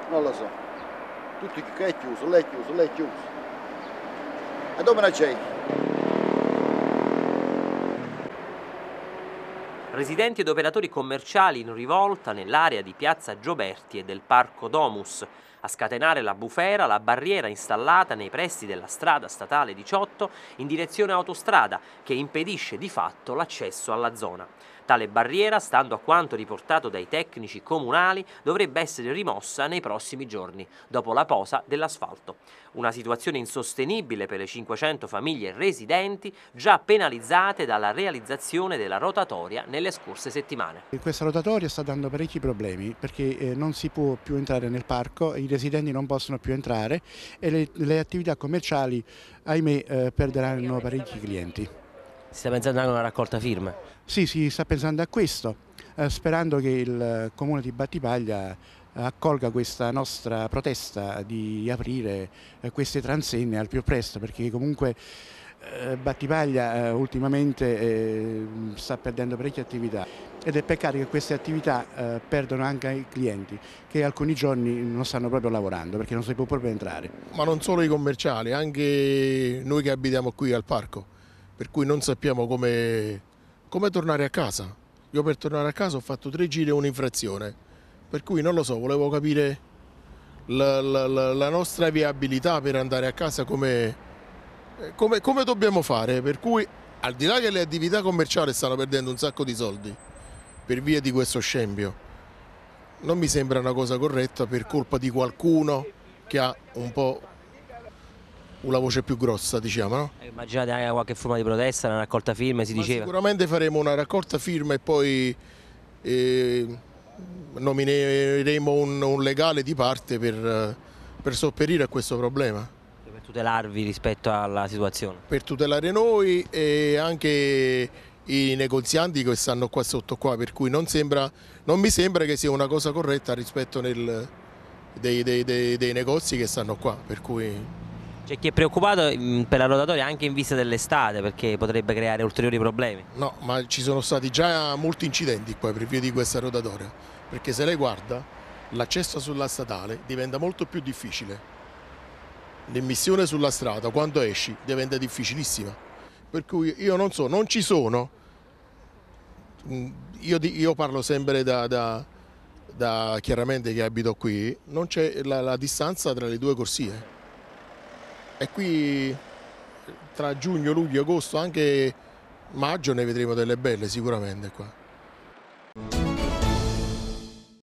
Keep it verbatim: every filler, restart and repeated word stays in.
Non lo so. Tutto che è chiuso, lei è chiuso, lei è chiuso. E dove non c'è? Residenti ed operatori commerciali in rivolta nell'area di Piazza Gioberti e del Parco Domus. A scatenare la bufera la barriera installata nei pressi della strada statale diciotto in direzione autostrada che impedisce di fatto l'accesso alla zona. Tale barriera, stando a quanto riportato dai tecnici comunali, dovrebbe essere rimossa nei prossimi giorni, dopo la posa dell'asfalto. Una situazione insostenibile per le cinquecento famiglie residenti già penalizzate dalla realizzazione della rotatoria nelle scorse settimane. Questa rotatoria sta dando parecchi problemi perché eh, non si può più entrare nel parco, i residenti non possono più entrare e le, le attività commerciali, ahimè, eh, perderanno parecchi clienti. Si sta pensando anche a una raccolta firme? Sì, si sta pensando a questo, eh, sperando che il comune di Battipaglia accolga questa nostra protesta di aprire eh, queste transenne al più presto, perché comunque eh, Battipaglia eh, ultimamente eh, sta perdendo parecchie attività ed è peccato che queste attività eh, perdono anche i clienti che alcuni giorni non stanno proprio lavorando perché non si può proprio entrare. Ma non solo i commerciali, anche noi che abitiamo qui al parco, per cui non sappiamo come, come tornare a casa. Io per tornare a casa ho fatto tre giri e un'infrazione, per cui non lo so, volevo capire la, la, la, la nostra viabilità per andare a casa come, come, come dobbiamo fare, per cui al di là che le attività commerciali stanno perdendo un sacco di soldi per via di questo scempio, non mi sembra una cosa corretta per colpa di qualcuno che ha un po' una voce più grossa, diciamo, no? Immaginate anche qualche forma di protesta, una raccolta firme, si Ma diceva? sicuramente faremo una raccolta firme e poi eh, nomineremo un, un legale di parte per, per sopperire a questo problema. Per tutelarvi rispetto alla situazione? Per tutelare noi e anche i negozianti che stanno qua sotto qua, per cui non, sembra, non mi sembra che sia una cosa corretta rispetto nel, dei, dei, dei, dei negozi che stanno qua, per cui... C'è chi è preoccupato per la rotatoria anche in vista dell'estate perché potrebbe creare ulteriori problemi. No, ma ci sono stati già molti incidenti qua per via di questa rotatoria, perché se lei guarda l'accesso sulla statale diventa molto più difficile, l'immissione sulla strada quando esci diventa difficilissima, per cui io non so, non ci sono, io, io parlo sempre da, da, da chiaramente che abito qui, non c'è la, la distanza tra le due corsie. E qui tra giugno, luglio, agosto, anche maggio ne vedremo delle belle sicuramente qua.